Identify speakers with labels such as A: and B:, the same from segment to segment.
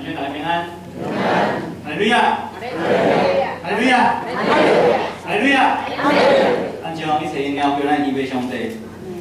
A: 愿大家平安。哈利路亚！哈利路亚！哈利路亚！咱将一切荣耀归咱敬拜上帝。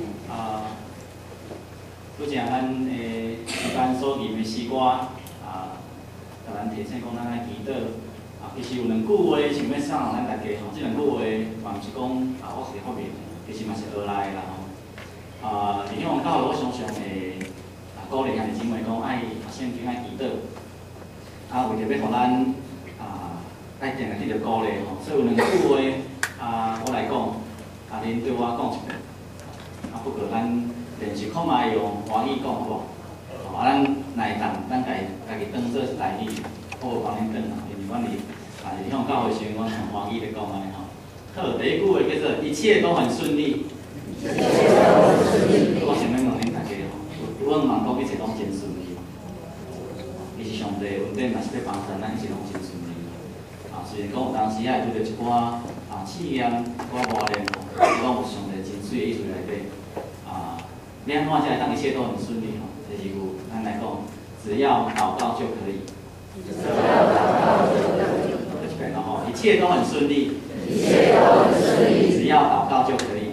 A: 拄则咱时间所念的诗歌甲咱提醒讲咱爱祈祷。其实有两句话想要送咱大家吼，这两句话嘛毋是讲我是发明，其实嘛是学来的啦吼。伫向教会我常常会鼓励兄弟姊妹讲爱圣经爱祈祷。为着要互咱爱定个迄个鼓励吼，所以有两句话我来讲，恁对我讲一遍。不过咱练习看卖用华语讲好无？咱若会当，咱家己当做是台语，我有帮恁讲啦，因为阮伫向教会时，我用华语来讲安尼吼。好，第一句话叫做一切都很顺利。我想要问恁大家吼，有问讲一切拢真顺利？其实上帝恩典嘛是要帮助咱，一切拢真顺利。虽然讲有当时也会拄着一寡试验、一寡磨练，讲有上帝真水的意思内底。要安怎才会当一切都很顺利吼？第二句，咱来讲，只要祷告就可以。一切都很顺利。只要祷告就可以。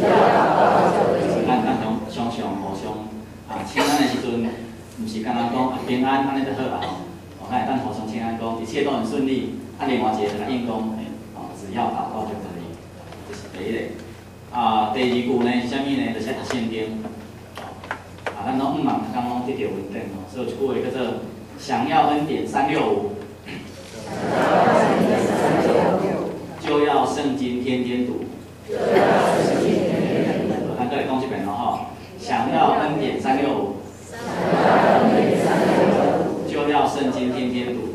A: 咱常常互相请安的时阵，毋是干那讲平安安尼就好啦吼。咱会当互相请安讲，一切都很顺利。另外一个来应讲，只要祷告就可以。这是第一个。第二句呢是啥物呢？就是读圣经。咱拢毋茫刚拢得到稳定吼，所以有一句话叫做“想要恩典365”，就要圣经天天读。咱再来讲一遍吼，想要恩典365，就要圣经天天读。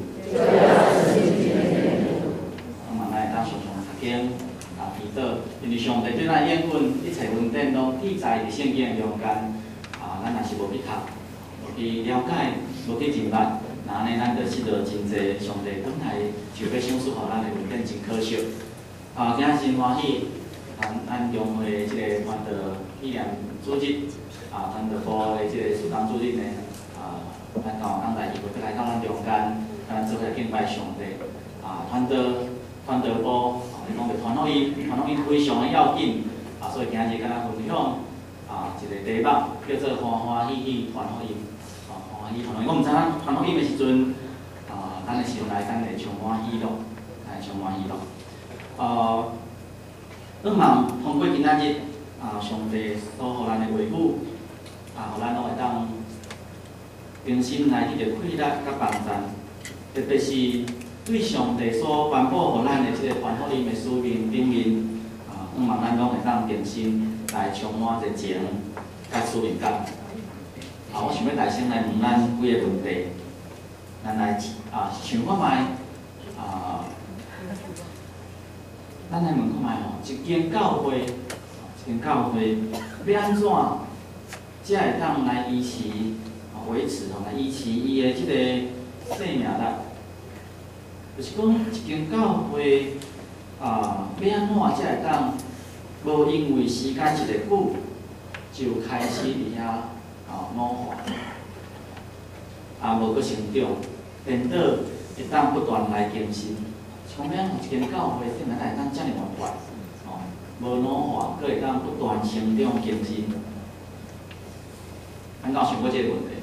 A: 咱会当常常读经祈祷，因为上帝对咱应允一切恩典拢记载伫圣经的中间。咱若是无去读，无去了解，无去明白，那安尼咱就是着真侪上帝本来就要赏赐互咱的恩典，真可惜。今仔真欢喜，咱中会的即个团队纪念主日，团队部的即个主当主日呢，咱刚刚来，伊会来到咱中间，咱做伙敬拜上帝。团队部，你讲着传福音非常的要紧，所以今日跟咱分享。一个题目叫做欢欢喜喜传福音，欢欢喜传福音。我毋知影传福音的时阵，咱的心内咱会充满喜乐，充满喜乐。希望通过今仔日，上帝所予咱的话语，互咱拢会当平心来得到快乐甲帮助，特别是对上帝所颁布予咱的即个传福音的使命顶面，希望咱拢会当平心。来充满热情甲使命感。我想要大声来问咱几个问题，咱来想看卖咱来问看卖吼，一间教会要安怎才会当来维持来维持伊的即个生命力？就是讲一间教会要安怎才会当？无因为时间一个久，就开始伫遐老化，无搁成长，颠倒会当不断来更新。像要一间教会点来会当遮尔活泼，无老化，搁会当不断成长更新。咱有想过这个问题？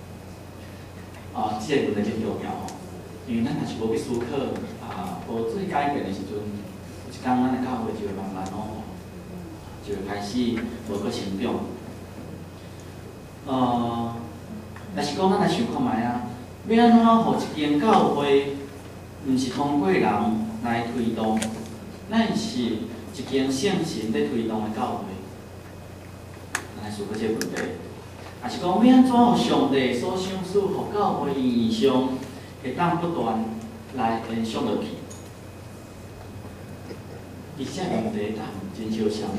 A: 这个问题真重要吼，因为咱若是无去思考，无做改变的时阵，有一天咱的教会就会慢慢老化。就会开始无搁成长。但是讲咱来想看卖要安怎互一间教会，毋是通过人来推动，咱是一间圣神在推动的教会。咱来思考这个问题，也是讲要安怎互上帝所赏赐，互教会意义上会当不断来延续落去。其实这问题答案真相像。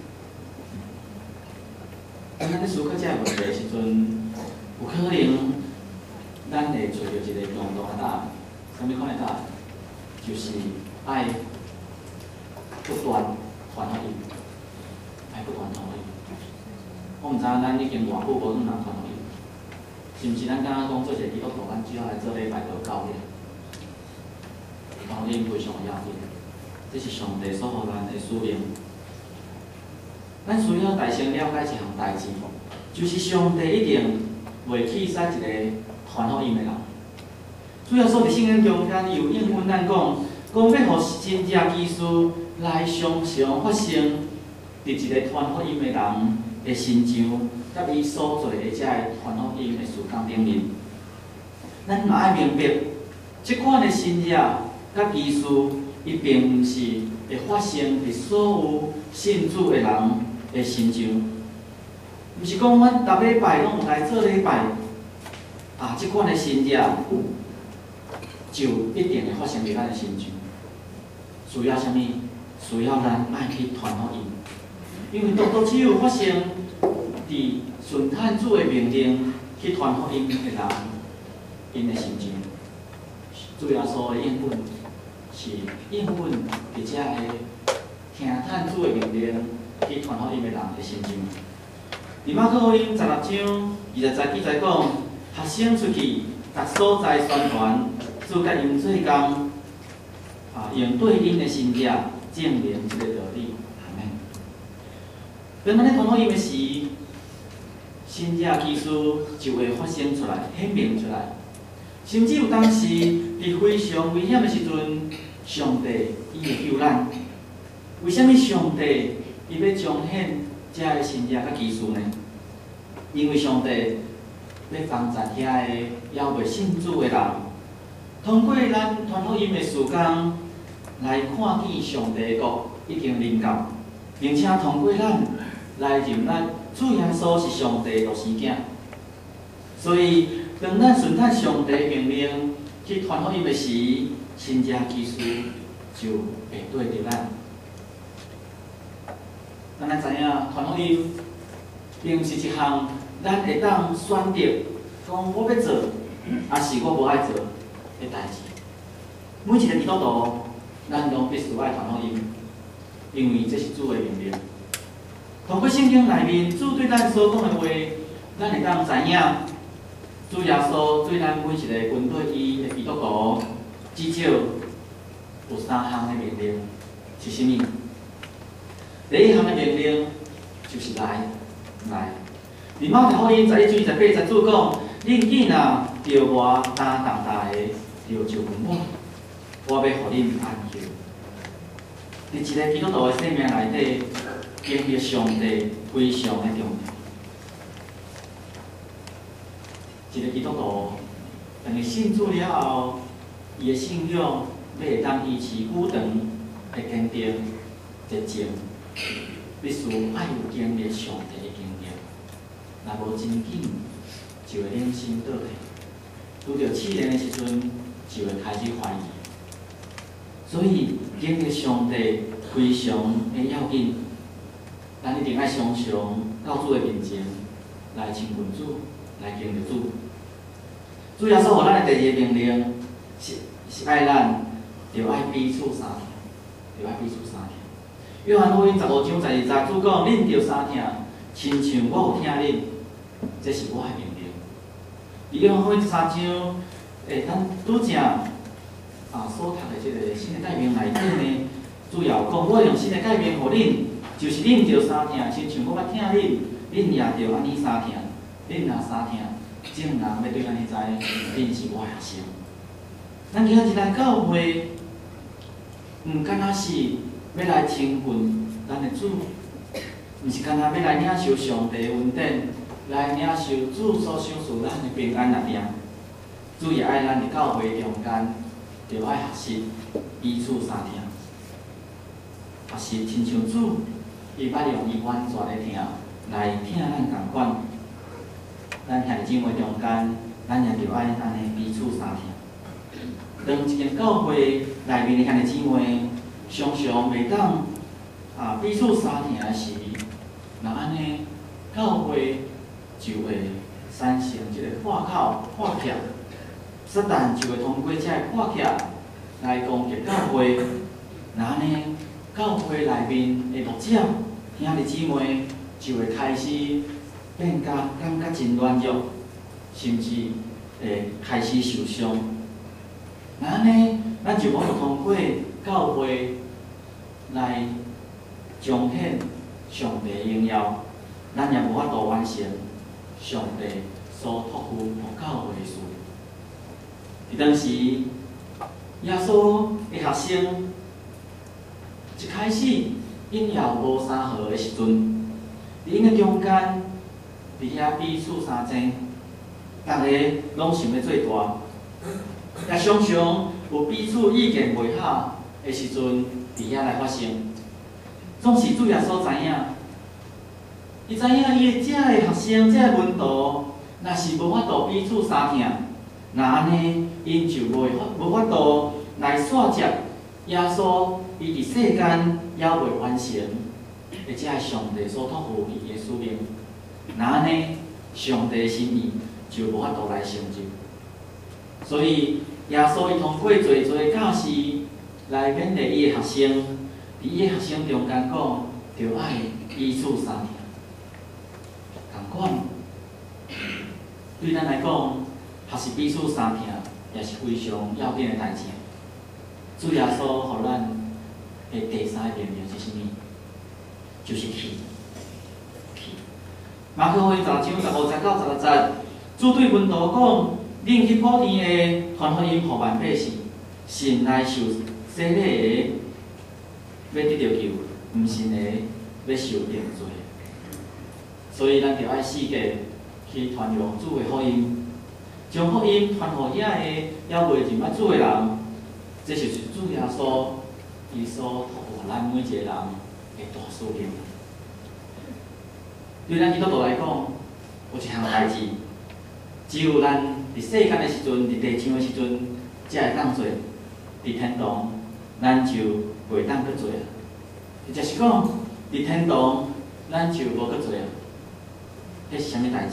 A: 咱咧思考这个问题的时阵，有可能咱会找到一个共同的答案。什么款的答案？就是爱不断传福音，爱不断传福音。我毋知影咱已经偌久无向人传福音， 是毋是咱敢若讲做一个基督徒，咱只要来做礼拜就够了？福音非常要紧，这是上帝所予咱的使命。咱需要大先了解一项代志，就是上帝一定袂弃使一个传福音的人。主要说伫圣经中间有应允咱讲要互真正基督来常常发生伫一个传福音的人的身上，甲伊所做的遮个传福音的事工顶面。咱嘛爱明白，即款的信者甲基督，伊并毋是会发生伫所有信主的人的身上。毋是讲阮逐礼拜拢有来做礼拜，即款的信者就一定会发生伫咱的身上。需要啥物？需要咱爱去传福音，因为独只有发生伫顺探主的命令去传福音的人，因的心情，主耶稣的应允是应允伫遮个听探主的命令去传福音的人的心情。伫马可福音16章20节记载讲，学生出去逐所在宣传，主甲因做工，用对因的心者证明这个道理。阿门。当咱咧传福音的时，新者技术就会发生出来、显明出来。甚至有当时伫非常危险的时阵，上帝伊会救咱。为什么上帝伊要彰显遮个新者甲技术呢？因为上帝要帮助遐个还未信主的人，通过咱传福音的事工来看见上帝的国已经临到，并且通过咱来认咱主耶稣是上帝的独生囝。所以，当咱顺探上帝命令去传福音的时，新者技术就会对着咱。咱知影传福音并毋是一项咱会当选择讲我要做，还是我无爱做的代志。每一个基督徒，咱拢必须爱传福音，因为这是主的命令。通过圣经内面主对咱所讲的话，咱会当知影，主耶稣对咱每一个跟对伊的基督徒，至少有3项的命令，是啥物？第一项的命令就是来。伫马太福音11章28节主讲：恁囝若着我担重担的，就问我要互恁安息。伫一个基督徒的生命内底，经历上帝非常的重要。一个基督徒，当伊信主了后，伊的信仰要会当维持久长的坚定、热情，必须爱有经历上帝的经历。若无真紧，就会冷心倒退；拄着试炼的时阵，就会开始怀疑。所以，经历上帝非常的要紧，咱一定爱常常到主的面前来亲近主，来经历主。主耶稣予咱的第二个命令是爱咱，就爱彼此相疼，就爱彼此相疼。约翰福音15章12节主讲：恁着相疼，亲像我有疼恁，这是我的命令。伫约翰福音13章，咱拄正所读的这个新的诫命内底呢，主要讲我用新的诫命互恁，就是恁着相疼，亲像我捌疼恁，恁也着安尼相疼。恁若相疼，众人要对咱知，恁是我的学生。咱今日来教会，毋敢若是要来亲近咱的主，毋是敢若要来领受上帝的恩典，来领受主所赏赐咱的平安力量。主也爱咱伫教会中间，着爱学习彼此相疼，学习亲像主，伊捌用伊完全的疼来疼咱共款。咱兄弟姊妹中间，咱也着爱安尼彼此相疼。当一间教会内面的兄弟姊妹常常袂当彼此相疼的时，那安尼教会就会产生一个破口破隙，撒旦就会通过这个破隙来攻击教会。那安尼教会内面的牧者兄弟姊妹就会开始变甲感觉真软弱， 甚至会开始受伤。那安尼，咱就无法通过教会来彰显上帝的荣耀，咱也无法度完成上帝所托付予教会的事。伫当时，耶稣的学生一开始因也无啥好的时阵，伫因个中间，伫遐彼此相争，逐个拢想要做大，也常常有彼此意见袂合的时阵，伫遐来发生。总是主耶稣知影，伊知影伊的遮个学生、遮个门徒，若是无法度彼此相听，那安尼因就无法度来煞接耶稣伊伫世间还未完成的遮个上帝所托付伊的使命。那安尼，上帝的心意就无法度来成就。所以耶稣伊通过侪侪教示来勉励伊的学生。伫伊个学生中间讲，着爱彼此相听。同款，对咱来讲，学习彼此相听，也是非常要紧的代志。主耶稣互咱的第三个命令是啥物？就是去。马可福音10章15节到16节，主对门徒讲：恁去普天的传福音，互万百姓，信来受洗礼的。要得到救，毋是呢要受定罪。所以咱着爱世界去传扬主的福音，将福音传互遐个还未认捌主的人，这就是主耶稣伊所托付咱每一个人的大使命。对咱基督徒来讲，有一项代志，只有咱伫世间的时阵，伫地上的时阵，才会当做；伫天堂，咱就袂当去做啊，也就是讲，伫天堂咱就无去做啊。迄是啥物代志？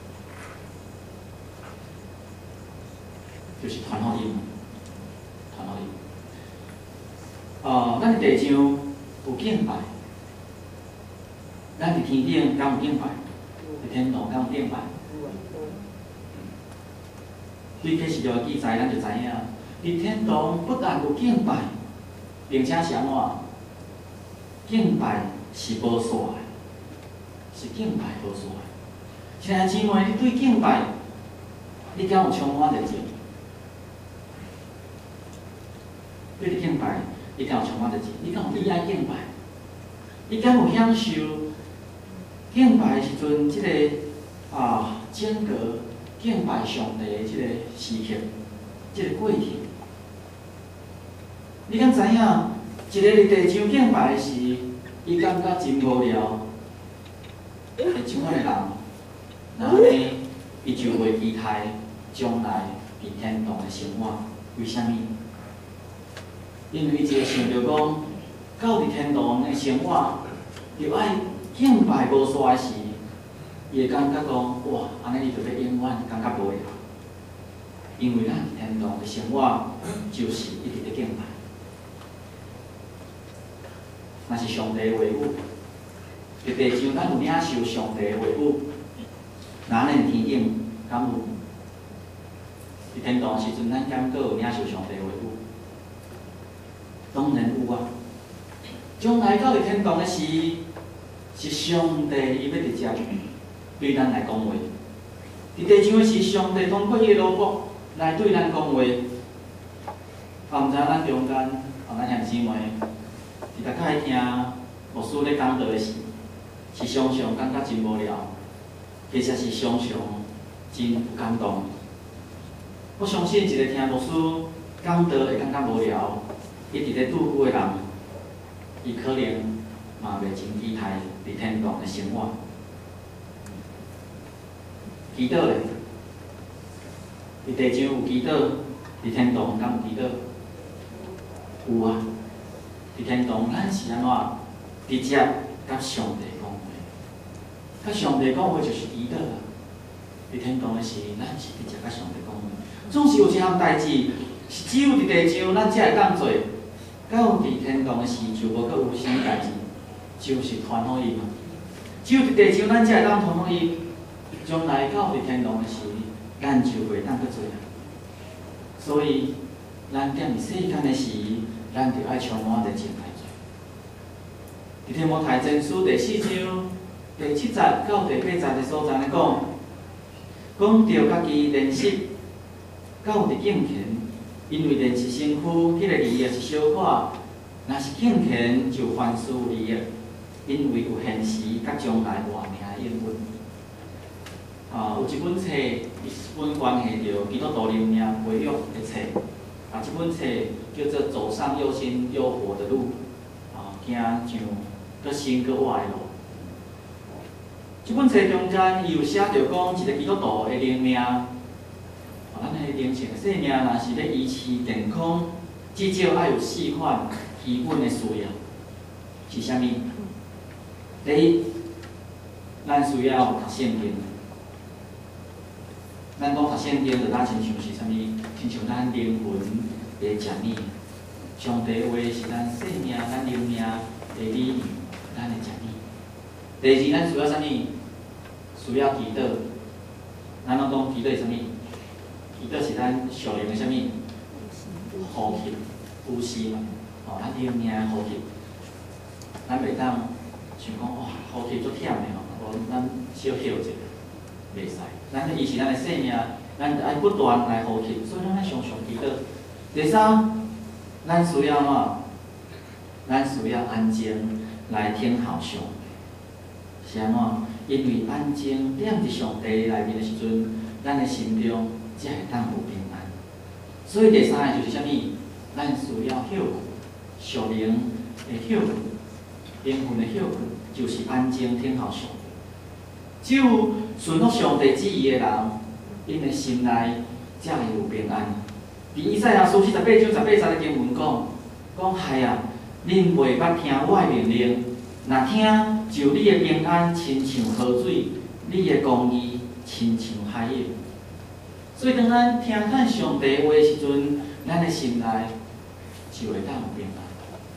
A: 就是传福音，传福音。咱伫地上有敬拜，咱伫天顶敢有敬拜？伫天堂敢有敬拜？对启示录的记载，咱就知影，伫天堂不但有敬拜。并且是安怎？敬拜是无煞的，是敬拜无煞的。亲爱姊妹，你对敬拜，你敢有充满热情？对你敬拜，你敢有充满热情？你敢有喜爱敬拜？你敢有享受敬拜的时阵，即个整个敬拜上帝的即个时刻，即个过程？你敢知影，一个伫地上敬拜时，伊感觉真无聊，会怎款的人，那安尼，伊就袂期待将来伫天堂的生活。为虾米？因为伊就想着讲，到伫天堂的生活，着爱敬拜无煞的时，伊会感觉讲，哇，安尼伊着要永远感觉无聊。因为咱伫天堂的生活，就是一直咧敬拜。那是上帝的话语，伫地上咱有领受上帝的话语，那安尼天顶敢有？伫天堂时阵，咱敢阁有领受上帝的话语？当然有啊！将来到伫天堂的时，是上帝伊要直接对咱来讲话；伫地上的时，上帝通过伊的罗卜来对咱讲话。毋知咱中间，咱兄姊妹。伫大家听牧师咧讲道的时，是常常感觉真无聊，其实是常常真有感动。我相信一个听牧师讲道会感觉无聊，一直咧拄久的人，伊可能嘛袂真期待伫天堂的生活。祈祷咧，伫地上有祈祷，伫天堂敢有祈祷？有啊。伫天堂，咱是安怎？直接甲上帝讲话，甲上帝讲话就是祈祷啊。伫天堂的时，咱是直接甲上帝讲话。总是有一项代志，是只有伫地上咱才会当做，到伫天堂的时就无阁有啥物代志，就是传福音。只有伫地上咱才会当传福音，将来到伫天堂的时， 咱就袂当去做啊。所以，咱踮伫世间的时，咱就爱充满着情来做。伫提摩太前书第4章第7节到第8节的所在咧讲，讲着家己练习到伫敬虔，因为练习身躯，迄个利益是小可，若是敬虔就凡事利益，因为有现时甲将来活命的应允。有一本册，一本关系着基督徒灵命培育的册，这本册叫做《走上又新又活的路》，行上搁新搁活的路。这本册中间伊有写着讲，一个基督徒的灵命，咱的灵性生命若是要维持健康，至少要有4款基本的需要，是啥物？第一，咱需要读圣经。咱讲读圣经，就咱亲像是啥物？亲像咱灵魂的食物。上帝话是咱生命、咱灵命的理念，咱的食物。第二，咱需要啥物？需要祈祷。咱拢讲祈祷是啥物？祈祷是咱属灵的啥物？呼吸、呼吸嘛。咱灵命的呼吸，咱袂当想讲哇，呼吸足忝的吼，咱小休一下，袂使。咱伊是咱的生命，咱就爱不断来呼吸，所以咱爱常常祈祷。第三，咱需要嘛，咱需要安静来听好上。是安怎？因为安静踮伫上帝内面的时阵，咱的心中才会当有平安。所以第三个就是啥物？咱需要休困，属灵的休困，灵魂的休困，就是安静听好上。只有顺服上帝旨意的人，因的心内才会有平安。伫以赛亚书48章18节的经文讲海啊，恁袂捌听我的命令，若听就你的平安亲像河水，你的公义亲像海洋。所以当咱听看上帝话的时阵，咱的心内就会当有平安。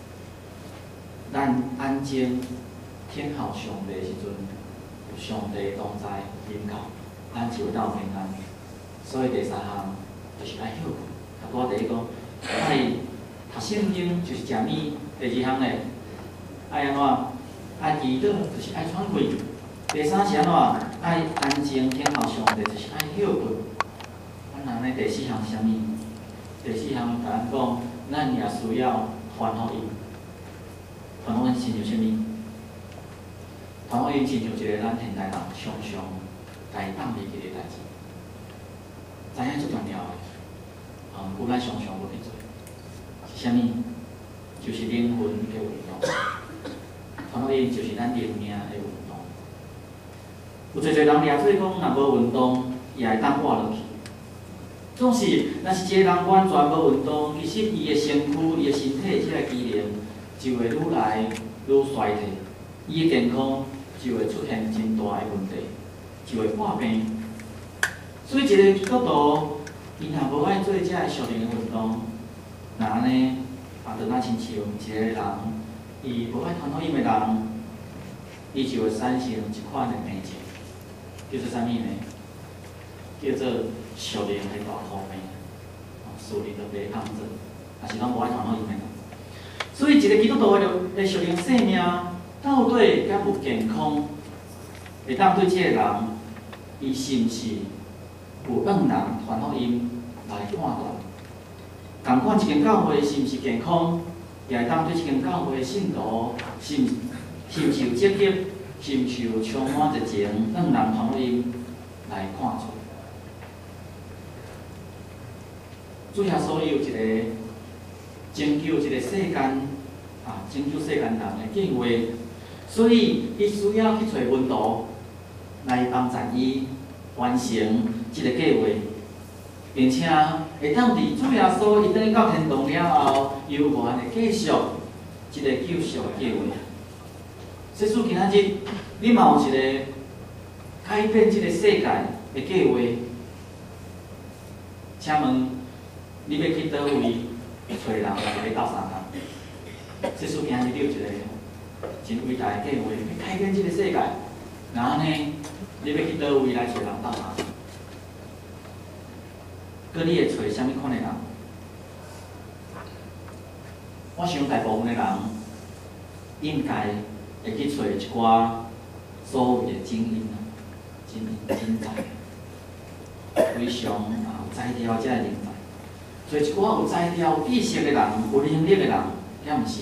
A: 咱安静听候上帝的时阵，有上帝同在引导，咱就会当有平安。所以第三项就是爱休困。我第一讲爱读圣经就是食物。第二项咧爱安怎？爱祈祷就是爱喘气。第三是安怎？爱安静听候上帝，就是爱休困。咱安尼第四项是啥物？第四项甲咱讲，咱也需要传福音。传福音亲像啥物？传福音亲像一个咱现代人常常该当袂记的代志，知影足重要的。有咱常常要去做，是啥物？就是灵魂的运动。传福音就是咱灵命的运动。有侪人掠做讲，若无运动，也会当活落去。总是，若是一个人完全无运动，其实伊的身躯、伊的身体这个机能就会愈来愈衰退，伊的健康就会出现真大的问题，就会破病。所以，一个基督徒，伊若无爱做这个属灵的运动，那安尼，就咱亲像一个人，伊无爱传福音的人，伊就会产生一款的病症，叫做啥物呢？叫做属灵的大土病，属灵的白胖症，也是咱无爱传福音的人。所以，一个基督徒的属灵生命，到底敢有健康，会当对这个人，伊是毋是有让人传福音来判断？同款一间教会是毋是健康，也会当对一间教会的信徒是毋是有积极，是毋是有充满热情，让人传福音来看出。主耶稣有一个拯救一个世间拯救世间人的计划，所以伊需要去找门徒来帮助伊完成这个计划，并且会当伫主耶稣伊等到天堂了后，由原的继续一个救赎的计划。即使今仔日你嘛有一个改变这个世界的计划，请问你要去倒位找人来斗相共？即使今仔日你有一个真伟大的计划，要改变这个世界，然后呢，你要去倒位来找人斗相共？ 佮你会找啥物款的人？我想大部分的人应该会去找一寡所谓的精英啊，人才，非常有才调遮个人才。找一寡有才调、有知识的人、有能力的人，也毋是。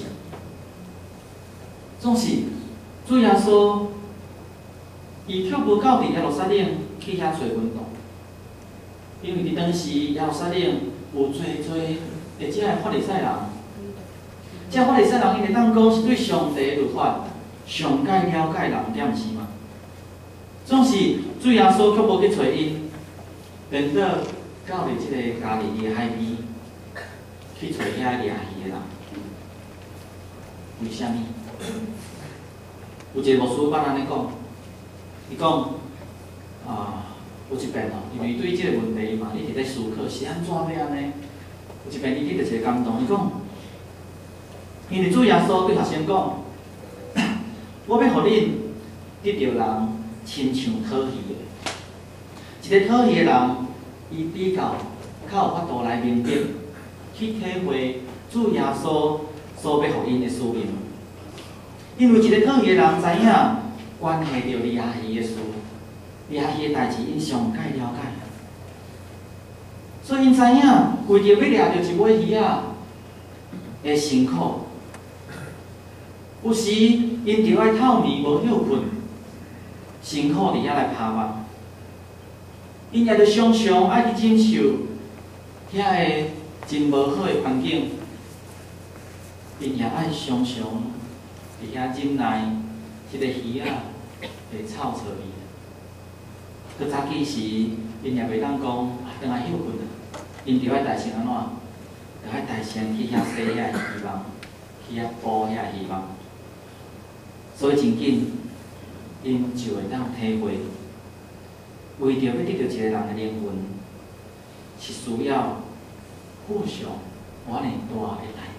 A: 总是主耶稣，伊却无到伫耶路撒冷去遐找运动，因为伫当时耶路撒冷有侪会遮个法利赛人。遮法利赛人，因会当讲是对上帝律法上介了解人，敢毋是吗？总是主耶稣却无去找因，变倒到伫即个加利利海边去找遐掠鱼的人。为虾米？有一个牧师捌安尼讲，伊讲有一遍因为对即个问题嘛，伊伫咧思考是安怎要安尼。有一遍伊得着一个感动，伊讲。因为主耶稣对学生讲：“我要互恁得着人，亲像讨鱼的。一个讨鱼的人，伊比较有法度来明白，去体会主耶稣所要互因的使命。因为一个讨鱼的人知影关系到掠鱼的事，掠鱼的代志因上介了解，所以因知影为着要掠着一尾鱼仔的辛苦。”有时因着爱透暝无休困，辛苦伫遐来拍网，因也着常常爱去忍受遐个真无好的环境，因也爱常常伫遐忍耐即个鱼仔的臭臭味。搁早起时，因也袂当讲倒来休困啊，因着爱大声安怎？着爱大声去遐洗遐鱼网，去遐捕遐鱼网。所以真紧，因就会当体会，为着要得到一个人的灵魂，是需要付上偌尔大的代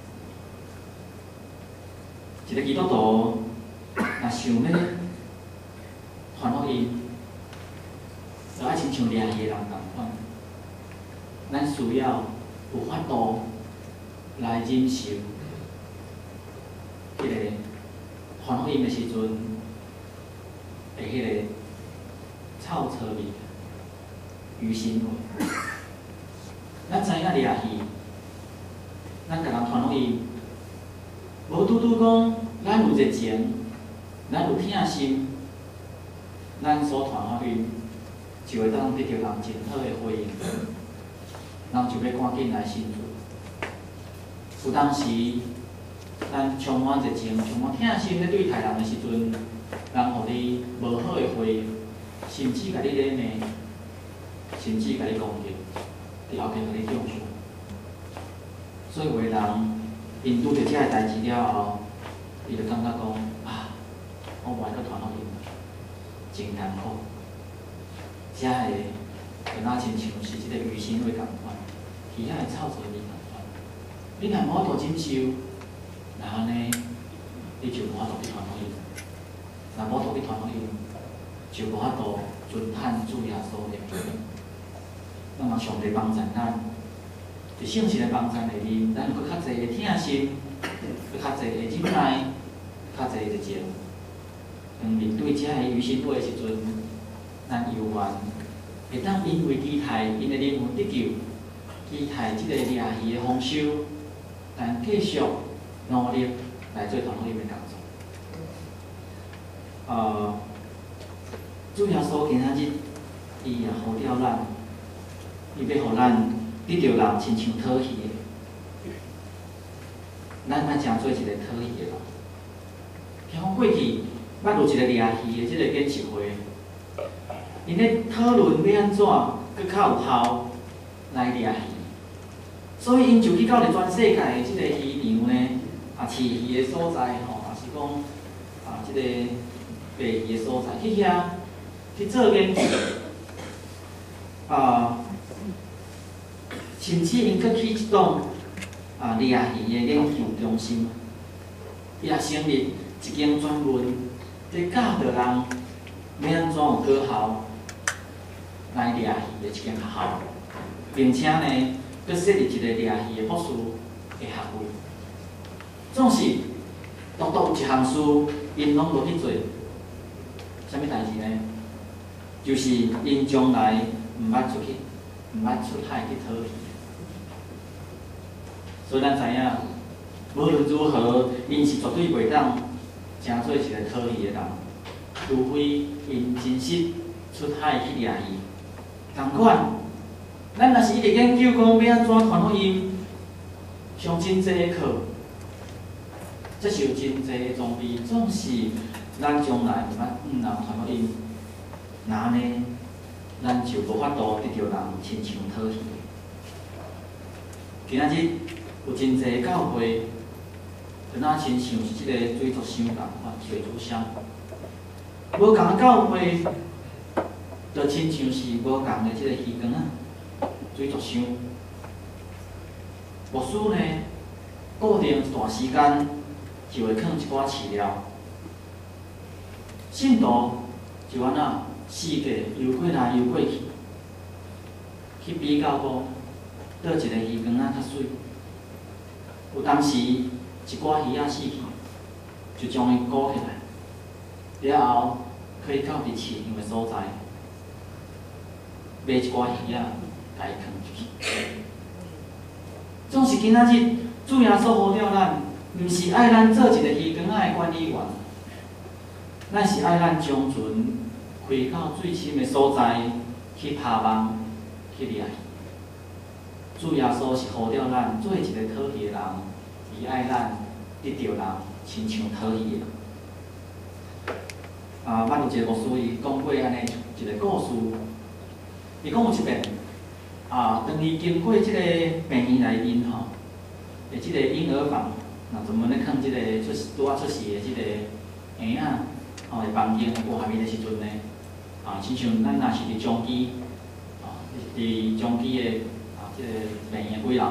A: 价。一个基督徒若想要传福音，就爱亲像掠鱼的人同款，咱需要有法度来忍受迄个。传福音的时阵，会迄个臭臭味、鱼腥味。咱知影掠鱼，咱甲人传福音，无拄拄讲咱有热情，咱有疼心，咱所传福音就会当得到人真好的回应，人就要赶紧来信主。有当时。咱充满热情、充满疼心咧对待人的时阵，人互你无好的回应，甚至甲你咧骂，甚至甲你攻击，伫后边甲你中伤。所以有个人因拄着遮个代志了后，伊就感觉讲我无爱搁传福音，真艰苦。遮个就若亲像是即个鱼腥味共款，鱼仔的臭臭味共款，你若无法度忍受。然后呢，你就无法度去传福音。若无法度去传福音，就无法度尊叹主耶稣的名。那么上帝帮助咱，伫圣神的帮助内面，咱佫较侪的疼心，佫较侪的忍耐，较侪的热情。当面对遮个鱼腥味的时阵，咱犹原会当因为期待因的灵魂得救，期待即个掠鱼的丰收，但继续。努力来做传福音的工作。主耶稣今仔日，伊也呼召咱，伊要互咱得着人亲像讨鱼的，咱莫诚做一个讨鱼的人。比方过去捌有一个掠鱼的即个研习会，因咧讨论要安怎佫较有效来掠鱼，所以因就去到咧全世界的即个鱼场呢。饲鱼的所在吼，也是讲即个卖鱼的所在，去遐去做研究，甚至因佫去一栋掠鱼的研究中心，伊也成立一间专门咧教导人要安怎有高效来掠鱼的一间学校。 并且呢，佮设立一个掠鱼的博士的学位。总是独独有一项事，因拢无去做，啥物代志呢？就是因将来毋捌出去，毋捌出海去讨鱼。所以咱知影，无论如何，因是绝对袂当成做一个讨鱼的人，除非因真实出海去掠鱼。同款，咱若是一直研究讲要安怎传福音，上真济的课，接受真济的装备，总是咱将来毋能传福音，那呢，咱就无法度得到人亲像讨鱼。今仔日有真济教会，就那亲像是即个水族箱共款，水族箱。无共的教会，就亲像是无共的即个鱼缸啊，水族箱。牧师呢，固定一段时间就会放一寡饲料，信徒就安那四界游过来游过去，去比较讲，倒一个鱼缸啊较水。有当时一寡鱼仔死去，就将伊鼓起来，了后可以到伫饲养的所在，买一寡鱼仔，甲伊放入去。总是今仔日主耶稣呼召咱，毋是爱咱做一个鱼缸仔的管理员，咱是爱咱将船开到最深的所在去拍网去掠鱼。主耶稣是呼召咱做一个讨鱼的人，伊爱咱得到人亲像讨鱼的。捌有一个牧师伊讲过安尼一个故事，伊讲有一遍，当伊经过即个病院内面吼，的即个婴儿房，专门咧放即个拄仔出世的即个婴仔的房间外面的时阵呢，亲像咱若是伫中基，伫中基的即个病院几楼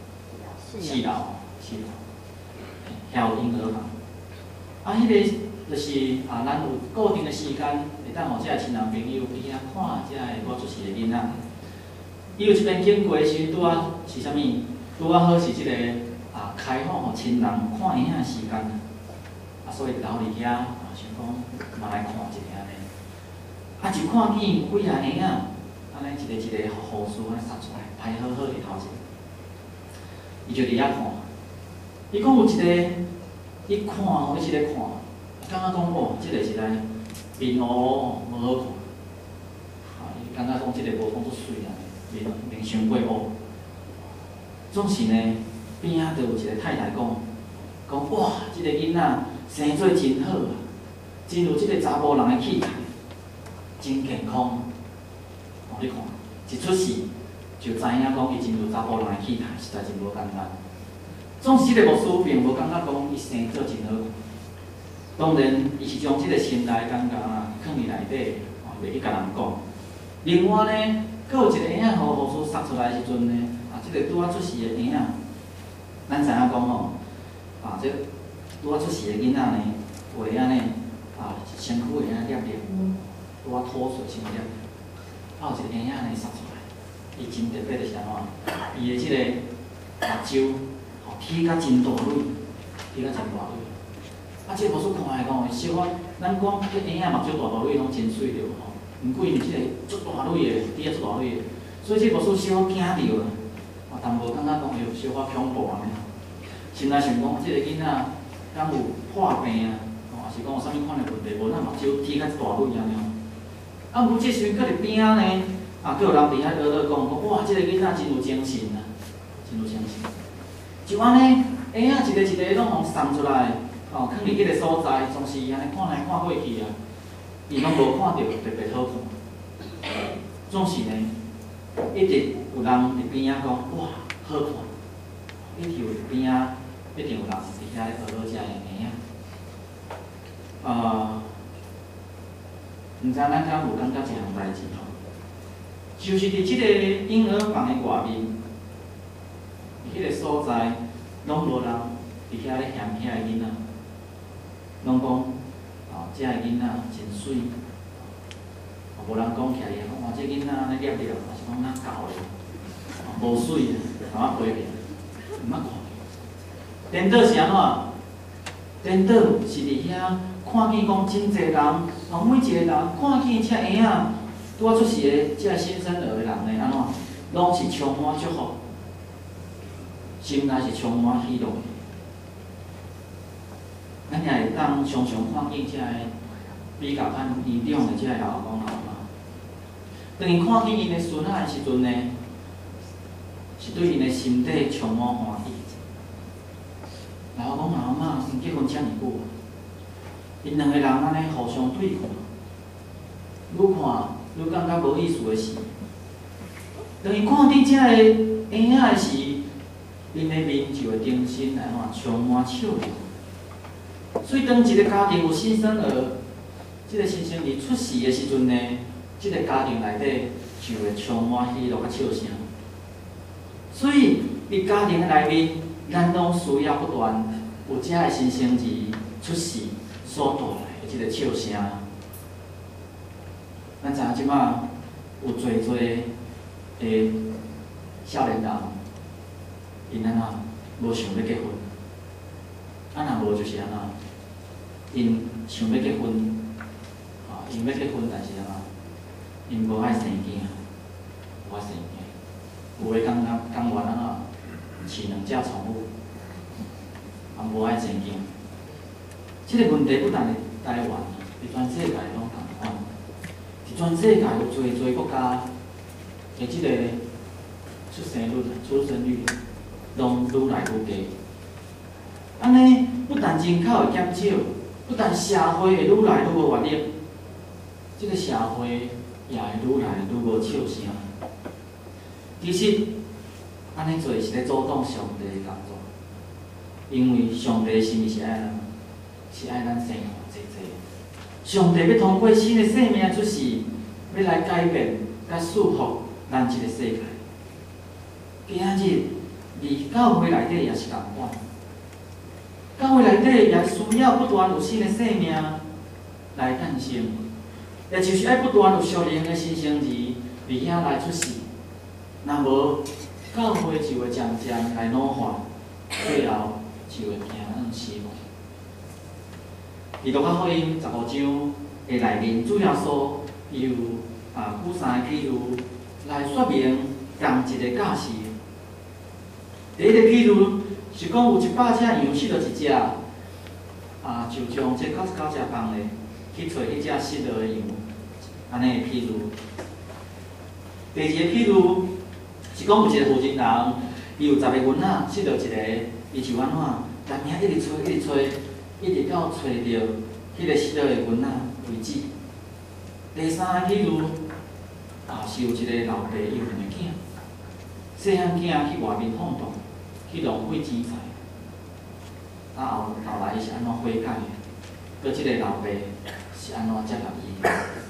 A: ？4楼，遐有婴儿房。迄个就是咱有固定的时间，会当互即个亲人朋友去遐看即个无出世的囡仔。伊有一边经过的时阵，拄仔是啥物？拄仔好是即个开放互亲人看婴仔的时间，所以留伫遐，想讲嘛来看一下呢。一看见有几啊婴仔，安尼一个护士安尼杀出来，排好好伫头前，伊就伫遐看。伊讲有一个，伊看吼，伊一直看，感觉讲哦，即个实在面乌无好看，伊感觉讲即个无讲足水啊，面伤过乌。总是呢，边仔就有一个太太讲哇，即个囡仔生做真好啊，真有即个查甫人的气质，真健康。你看，一出世就知影讲伊真有查甫人的气质，实在真无简单。总是即个牧师并无感觉讲伊生做真好看。当然，伊是将即个心内感觉放伫内底，袂去甲人讲。另外呢，佫有一个婴仔，互护士杀出来的时阵呢，即个拄仔出世的婴仔，咱知影讲吼，即拄仔出世的囡仔呢，会安尼身躯会安尼黏黏，拄仔吐出身黏黏。有一个婴仔安尼杀出来，伊真特别就是安怎？伊的即个目睭，剃甲真大蕊，剃甲真大蕊。即个牧师看来讲，小可，咱讲迄婴仔目睭大大蕊拢真水着吼，毋过因是即个足大蕊的，剃啊足大蕊的，所以即个牧师小可惊着啊，但无感觉讲有小可恐怖安尼。心内想讲，即个囡仔敢有破病啊？还是讲有啥物款的问题？无咱目睭剃甲大蕊安尼吼。毋过即时阵，佫伫边仔呢，佫有人伫遐咧讲，哇，即个囡仔真有精神啊，真有精神。就安尼，婴仔一个一个拢互送出来，放伫迄个所在，总是安尼看来看过去啊，伊拢无看到特别好看。总是呢，一直有人伫边仔讲，哇，好看。一直有边仔，一定有人伫遐咧学好食的婴仔。毋知咱敢有感觉一项代志吼，就是伫即个婴儿房的外面，迄个所在拢无人伫遐咧嫌遐个囡仔，拢讲遮个囡仔真水，无人讲起来讲哇，这囡仔安尼黏黏，还是讲哪教的？ 无水，慢慢批评，毋捌看。颠倒是安怎？颠倒是伫遐看见讲真侪人，每一个人看见遮婴仔拄啊出世的遮新生儿的人呢，安怎？拢是充满祝福，心内是充满喜乐的。咱也会当常常看见遮个比较较严重的遮个老公老妈，当伊看见因的孙仔的时阵呢，是对因的身体充满欢喜。老公老妈因结婚遮尔久，因两个人安尼互相对看，愈看愈感觉无意思的事。当伊看见遮个婴仔的时，因的面就会重新来充满笑容。所以，当一个家庭有新生儿，即个新生儿出世的时阵呢，即个家庭内底就会充满喜乐甲笑声。所以，伫家庭内面，咱拢需要不断有遮个新生儿出世所带来的即个笑声。咱知影即摆有侪的少年人，因安怎无想要结婚，若无就是安怎？因想要结婚，因要结婚，但是安怎？因无爱生囝，无爱生囝，有诶甘愿安怎饲两只宠物，无爱生囝。即个问题不但是台湾，伫全世界拢同款，伫全世界有侪国家的即个出生率拢愈来愈低。安尼不但人口会减少，不但社会会愈来愈无活力，即个社会也会愈来愈无笑声。其实，安尼做是咧阻挡上帝的工作，因为上帝的心意是爱咱，是爱咱生活济济。上帝要通过新的生命出世，要来改变、甲束缚咱即个世界。今日，伫教会内底也是共款。教会内底也需要不断有新的生命来诞生，也就是爱不断有属灵的新生儿伫遐来出世。若无，教会就会渐渐来老化，最后就会平安死亡。伫路加福音15章的内面，主耶稣有举三个譬如来说明同一个假事。第一个譬如是讲有100只羊死了一只，就将这99只放咧去找迄只死了的羊，安尼的譬如。第二个譬如是讲有一个负责人，伊有10个囡仔死了一个，伊就安怎，但命一直找，一直到找着迄个死了的囡仔为止。第三个譬如是有一个老爸有2个囝，细汉囝去外面放荡。去浪费钱财，后来伊是安怎悔改？佮即个老爸是安怎接纳伊？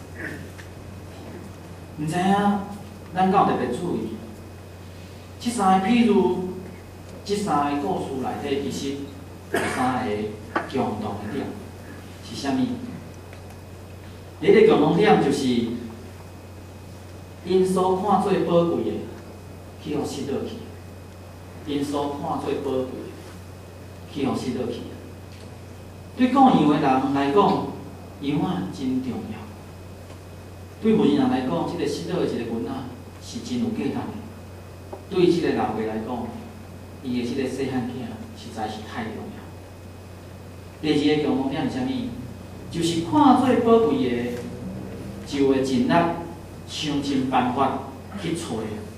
A: 毋知影，咱敢有特别注意？即三个譬如，即三个故事内底，其实有3个共同的点是啥物？第一个共同点就是，因所看做宝贵的，去互失落去。因所看做宝贵，去互失落去。对讲羊的人来讲，羊仔真重要；对文人来讲，即个失落的一个囡仔是真有价值的。对即个老爸来讲，伊的即个细汉囝实在是太重要。第二个共同点是啥物？就是看做宝贵的，就会尽力想尽办法去找。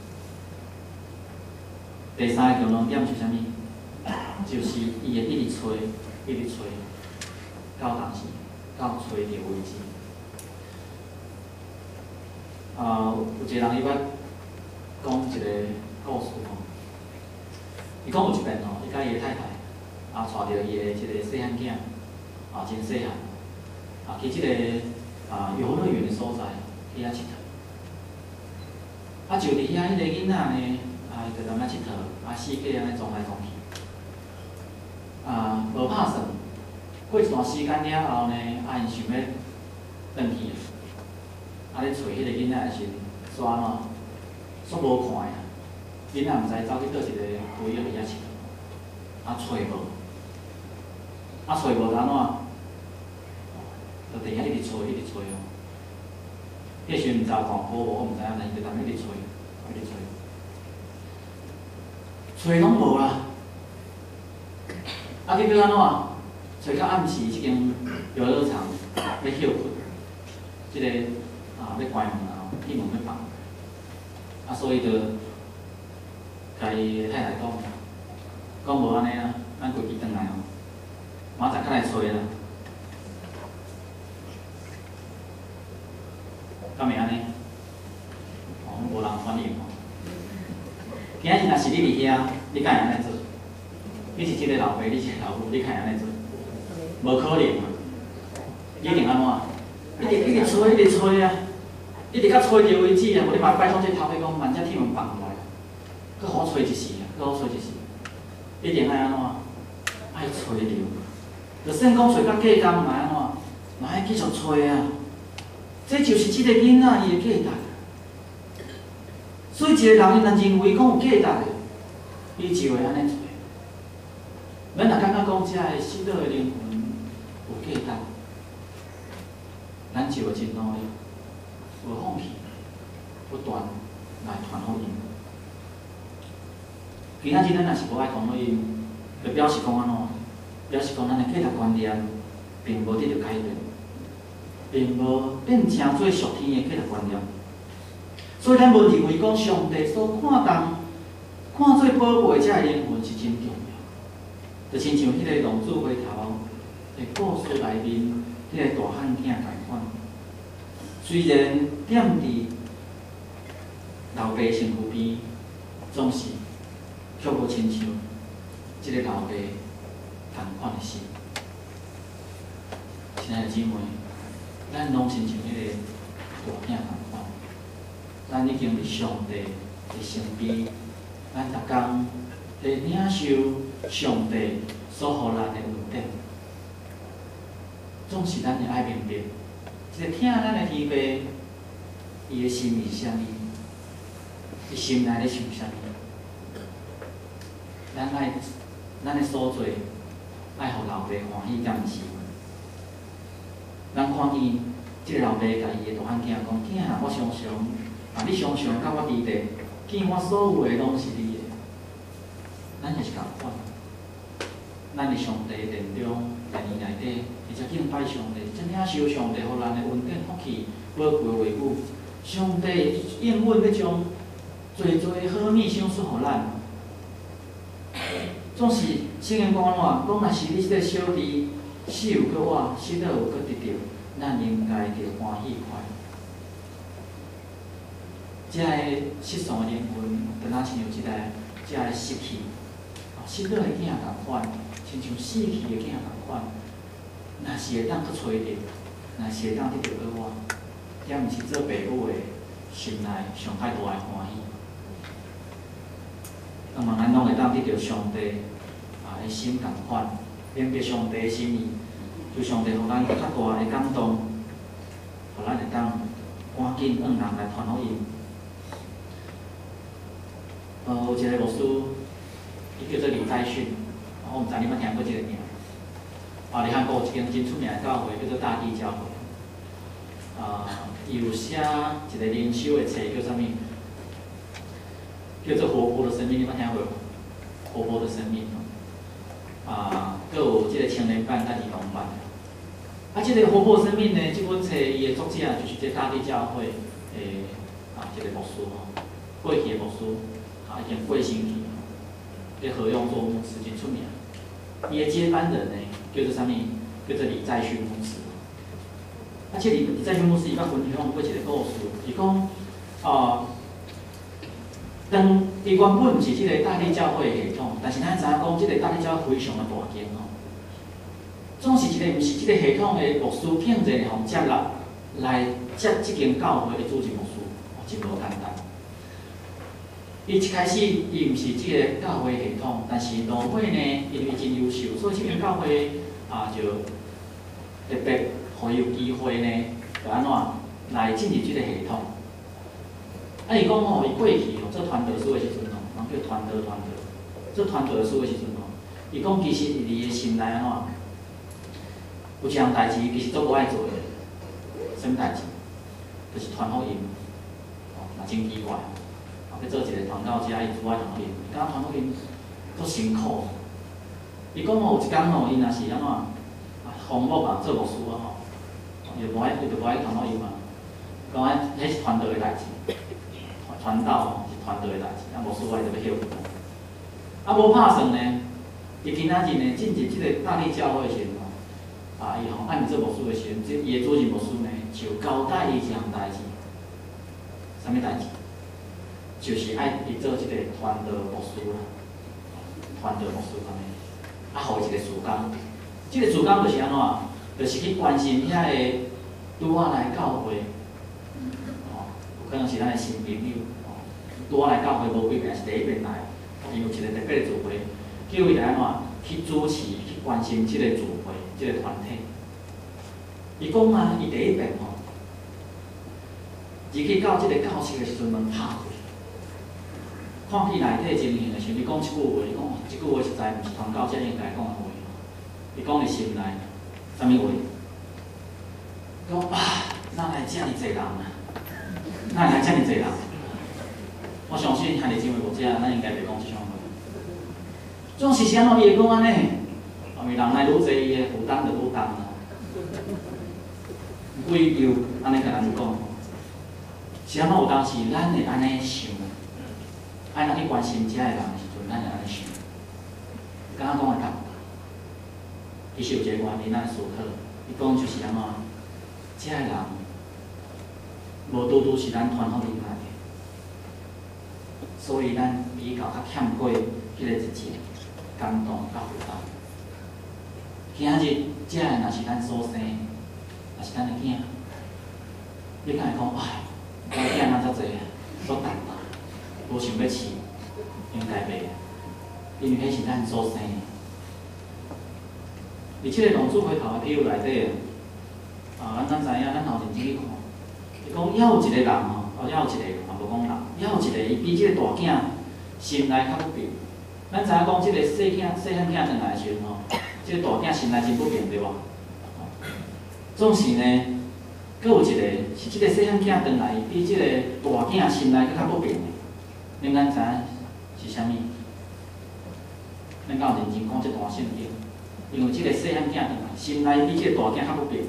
A: 第三个共同点是啥物？就是伊会一直找，到当时，到找着为止。有一个人伊捌讲一个故事吼，伊讲有一遍吼，伊甲伊的太太带着伊的即个细汉囝，真细汉，去即个游乐园的所在去遐佚佗。就伫遐迄个囡仔呢。伊就踮遐佚佗，四界安尼撞来撞去，无拍算。过一段时间了后呢，因想要转去，咧找迄个囡仔的时，煞安怎，煞无看呀。 囡仔毋知走去倒一个位去遐佚佗，啊找无，啊找无就安怎？就伫遐一直找哦。迄时阵毋知有大雨无，我毋知影，但是就当一直找，一直找，找拢无啦。啊，结果安怎？找到暗时，即间游乐场要休困，即个要关门啊，闭门要放。啊，所以就甲伊太太讲无安尼啊，咱规矩转来哦，明仔载再来找啦。敢会安尼？哦，无人反应哦。今日若是你伫遐，你敢会安尼做？你是即个老爸，你是老母，你敢会安尼做？无可能啊！一定安怎？一直找，一直找啊！一直到找着为止啊！无你嘛拜托这头家讲，万只铁门放落来，搁互我找一时啊，搁互我找一时。一定爱安怎？爱找着。就算讲找到价工嘛安怎？嘛爱继续找啊！这就是即个囡仔伊的价值。所以一个人伊若认为讲有价值的，伊就会安尼做。咱若感觉讲遮个死倒的灵魂有价值，咱就会真努力，无放弃，不断来传福音。今仔日咱若是无爱传福音，就表示讲安怎？表示讲咱的价值观念并无得到改变。并无变成做属天的价值观念，所以咱无认为讲上帝所看做宝贝遮个灵魂是真重要，就亲像迄个浪子回头的故事内面，迄个大汉囝同款。虽然踮伫老爸身躯边，总是却无亲像即个老爸同款的心。亲爱的姊妹。咱拢亲像迄个大囝同款，咱已经伫上帝的身边，咱逐工在领受上帝所予咱的恩典。总是咱会爱明白，即个听咱的天父，伊的心是啥物，伊心内咧想啥物。咱的所做，爱互老爸欢喜，敢毋是？咱看见即个老爸甲伊的大汉囝讲：囝啊，我常常，你常常甲我伫地，见我所有的拢是你的。咱也是共款，咱伫上帝的殿中，在伊内底，而且敬拜上帝，真领受上帝予咱的恩典福气，宝贵的话语。上帝应允要将侪好物赏赐予咱。总是圣经讲安怎？讲若是你即个小弟。死有搁活，死倒有搁得着，咱应该着欢喜快乐。遮个失丧的灵魂，就若亲像遮个失去，死倒的囝共款，亲像死去的囝共款。若是会当搁找着，若是会当得着搁活，遐毋是做爸母的心内上海大的欢喜。那么咱拢会当得着上帝的心共款。明白上帝的心意，就上帝予咱较大的感动，予咱会当赶紧往人来传福音。有一个牧师，伊叫做李在训，我毋知你捌听过即个名。伫韩国有一间真出名的教会，叫做大地教会。伊有写一个灵修的册，叫啥物？叫做《活泼的生命》，你捌听过？活泼的生命。佫有即个青年版甲儿童版。即个活泼生命呢，即本册伊的作者就是这大地教会的一个牧师过去的牧师已经过身去咧何用做牧师真出名。伊的接班人呢，叫做啥物？叫做李在勋牧师。即个李在勋牧师伊捌分享过一个故事，伊讲当伊原本毋是即个大地教会的系统，但是咱知影讲，即个大地教会非常的大间总是一个毋是即个系统的牧师，竟然互接纳来接即间教会的主任牧师，真无简单。伊一开始伊毋是即个教会系统，但是路尾呢，因为真优秀，所以即间教会就特别互伊有机会呢，就安怎来进入即个系统。伊讲伊过去做传道书的时阵人叫传道。做传道的事的时阵吼，伊讲其实伊的心内安怎，有一项代志其实做无爱做的，什么代志？就是传福音，嘛真奇怪。要做一个传道者，伊拄爱传福音，伊敢传福音，足辛苦。伊讲吼，有一工吼，伊若是安怎，父母啊做牧师啊吼，伊就无爱传福音嘛。讲迄是传道的代志，传道吼是传道的代志，啊牧师我就要休。啊无拍算呢，伊今仔日呢进入即个大力教会的时阵吼，伊吼按做牧师的时阵，伊的主任牧师呢就交代伊一项代志，啥物代志？就是爱伊做即个传道牧师啦，传道牧师安尼，互伊一个事工。即个事工就是安怎？就是去关心遐个拄仔来教会，有可能是咱的新朋友，拄仔来教会无几遍，是第一遍来，伊有一个特别的聚会，叫伊来安怎去主持、去关心即个聚会、即个团体。伊讲啊，伊第一遍吼，入去到即个教室的时阵，门拍开。看去内底情形的时候，伊讲一句话，伊讲即句话实在毋是传教者应该讲的话。伊讲伫心内，啥物话？讲啊，哪来遮尔济人啊？哪来遮尔济人？我相信兄弟姊妹无遮，咱应该袂讲即种话。总是啥咯？伊会讲安尼，后面人来愈济，伊的负担就愈重啦。规又安尼甲咱讲，是安怎有当时咱会安尼想？爱咱去关心遮个人的时阵，咱会安尼想，敢若讲会当。其实有一个原因，咱思考，伊讲就是安怎，遮个人无拄拄是咱传福音来的，所以咱比较欠过迄个一节感动甲负担。今日遮个若是咱所生，若是咱的囝，你敢会讲，哎，我囝哪遮济，所担吧？无想要饲，应该袂，因为迄是咱所生的。伫即个龙珠回头的比喻内底，咱知影，咱头前去看，伊讲还有一个人吼，还有一个，无讲人，还有一个伊比即个大囝心内较不平。咱知影讲，即个细汉囝转来的时阵吼，即个大囝心内真不平，对无？总是呢，阁有一个是即个细汉囝转来，比即个大囝心内阁较不平的。恁敢知影是啥物？咱敢有认真看即段圣经？因为即个细汉囝转来，心内比即个大囝较不平，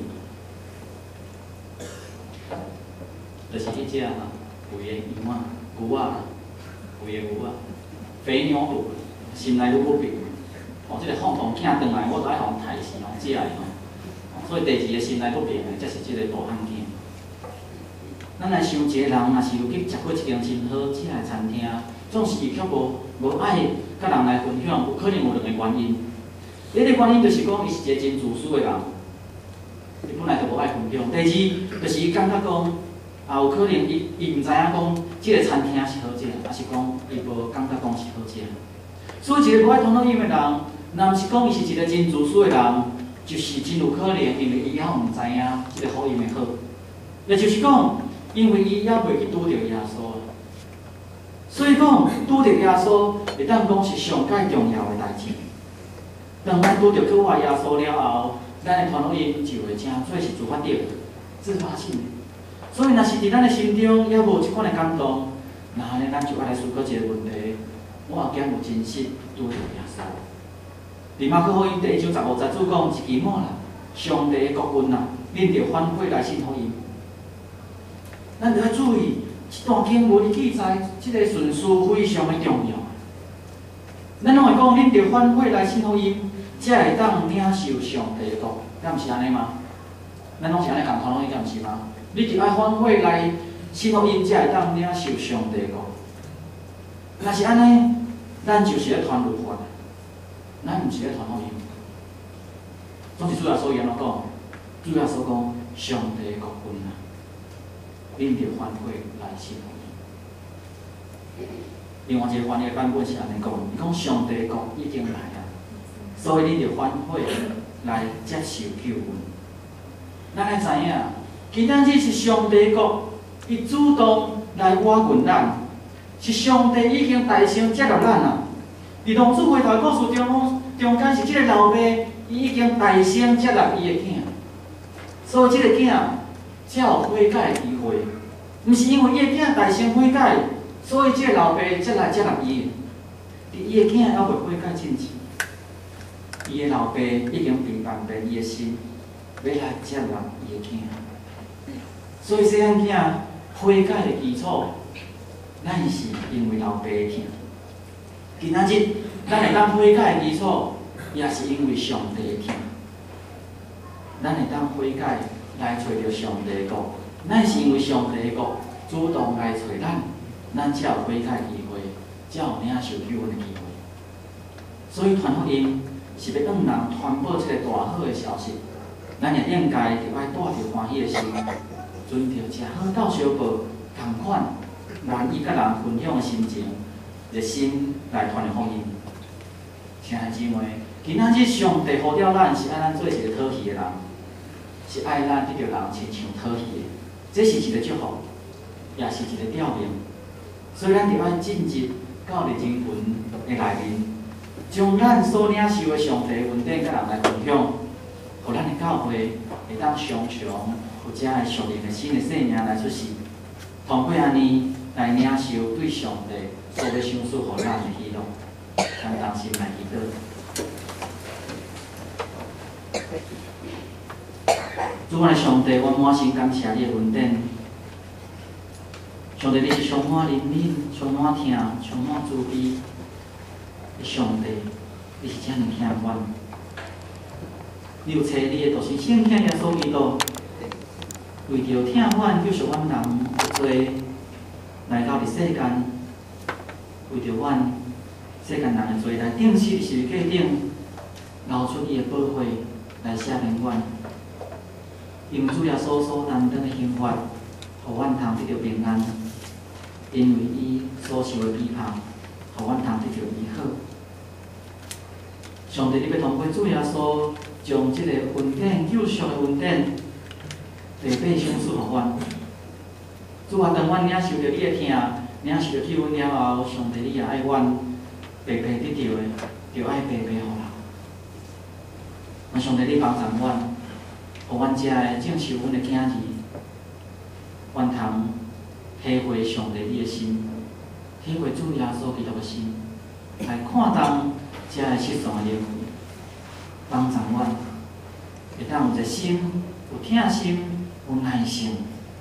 A: 就是迄只肥的羊啊、牛啊、肥的牛啊、肥牛肚，心内愈不平。即个放荡囝转来，我就爱互刣死，互食的吼。所以第二个心内不平的，才是即个大汉囝。咱来想，一个人若是有去食过一间真好食的餐厅，总是伊却无爱甲人来分享，有可能有两个原因。第一个原因就是讲，伊是一个真自私的人，伊本来就无爱分享。第二，就是伊感觉讲，有可能伊毋知影讲，即个餐厅是好食，还是讲伊无感觉讲是好食。所以一个无爱传福音的人，若毋是讲伊是一个真自私的人，就是真有可能，因为伊还毋知影即个福音的好，也就是讲，因为伊还袂去拄着耶稣，所以讲拄着耶稣，会当讲是上介重要的代志。当咱拄着去爱耶稣了后，咱的传福音就会真做是自发的、自发性的。所以，若是伫咱的心中也无即款的感动，那安尼咱就爱来思考一个问题：我后竟有真实拄着耶稣？伫马可福音第1章15节主讲一句话啦：上帝的国运啊，恁着反悔来信福音。咱着要注意，这段经文记载，即个顺序非常的重要。咱拢会讲，恁着反悔来信福音，才会当领受上帝的国，敢毋是安尼吗？咱拢是安尼共传福音，敢毋是吗？你着爱反悔来信福音，才会当领受上帝的国。若是安尼，咱就是咧传律法，咱毋是咧传福音。总是主耶稣安怎讲？主耶稣讲，上帝的国运啊，恁着反悔来信福音。另外一个翻译版本是安尼讲，伊讲上帝的国已经来啊，所以你着反悔来接受救恩。咱爱知影，今仔日是上帝的国，伊主动来挖掘咱， 是上帝已经大声接纳咱啦。伫龙珠回头故事中间是即个老爸，伊已经大声接纳伊的囝，所以即个囝才有悔改的机会。毋是因为伊的囝大声悔改，所以即个老爸才来接纳伊。伫伊的囝还未悔改之前，伊的老爸已经平反变伊的心，要来接纳伊的囝。所以细汉囝悔改的基础，咱是因为老爸的疼。今仔日咱会当悔改的基础，也是因为上帝的疼。咱会当悔改来找到上帝的国，咱是因为上帝的国主动来找咱才有悔改的机会，才有领受救恩的机会。所以传福音是要让人传播这个大好的消息，咱也应该着爱带着欢喜的心，存着食好到小报同款愿意甲人分享的心情，热心来传福音。亲爱姊妹，今仔日上帝呼召咱是爱咱做一个讨喜的人，是爱咱得着人亲像讨喜的，这是一个祝福，也是一个吊命。所以咱着爱进入到日经文的内面，将咱所领受的上帝恩典甲人来分享，互咱的教会会当常常有这个属灵的新的生命来出世，通过安尼来领受对上帝所要赏赐互咱的喜乐。咱同心来祈祷。主啊，上帝，我满心感谢你的恩典。上帝，你是充满怜悯、充满疼、充满慈悲的上帝，你是这样疼阮。你有找你的独生圣囝耶稣基督，为着疼阮救赎阮人有罪，来到伫世间，为着阮世间人的罪来钉死伫十字架顶，流出伊的宝血来赦免阮。因主耶稣所担当的刑罚，互阮通得到平安。因为伊所受的批判，互阮通得到医好。上帝，你要通过主耶稣，将即个恩典、救赎的恩典，白白赏赐互阮。主啊，当阮领受着你的疼，领受着救恩了后，上帝你也爱阮白白得到的，就爱白白互人。我上帝，你帮助阮，互阮遮个正受阮的囝儿，阮通体会上帝你的心，体会主耶稣基督的心，来看重遮个失丧的灵魂，帮助阮会当有一个心，有疼心，有耐心，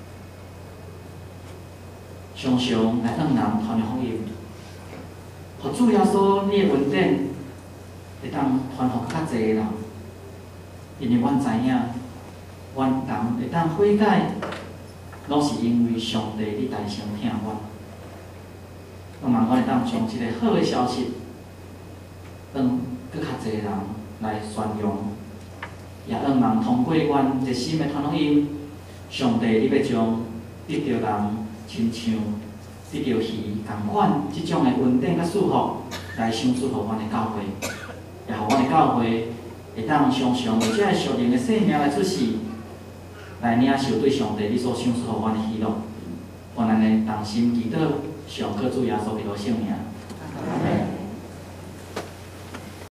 A: 常常来向人传福音，互主耶稣你的恩典会当传互较侪人，因为阮知影，阮人会当悔改。拢是因为上帝你大声疼阮，我望我会当将即个好的消息，让更较侪人来宣扬，也让人通过阮热心的传福音，上帝你要将得到人亲像得到鱼同款，即种的恩典甲祝福来赏赐互阮的教会，也互阮的教会会当常常有这个属灵的生命来出世。来领受对上帝你所赏赐互阮的喜乐，我咱的同心祈祷，上靠主耶稣基督圣名。